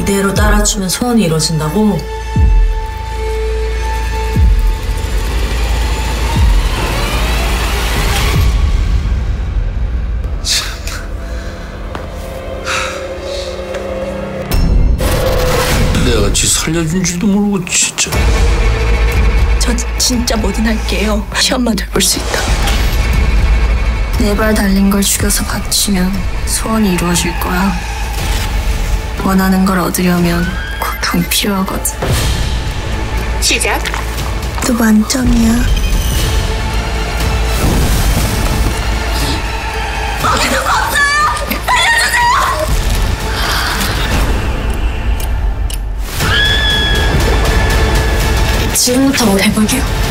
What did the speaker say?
그대로 따라주면 소원이 이루어진다고? 내가 지 살려준 줄도 모르고 진짜. 저 진짜 뭐든 할게요. 시험만 잘 볼 수 있다. 네 발 달린 걸 죽여서 바치면 소원이 이루어질 거야. 원하는 걸 얻으려면 고통이 필요하거든. 시작. 또 만점이야. 지금부터 뭘 해볼게요.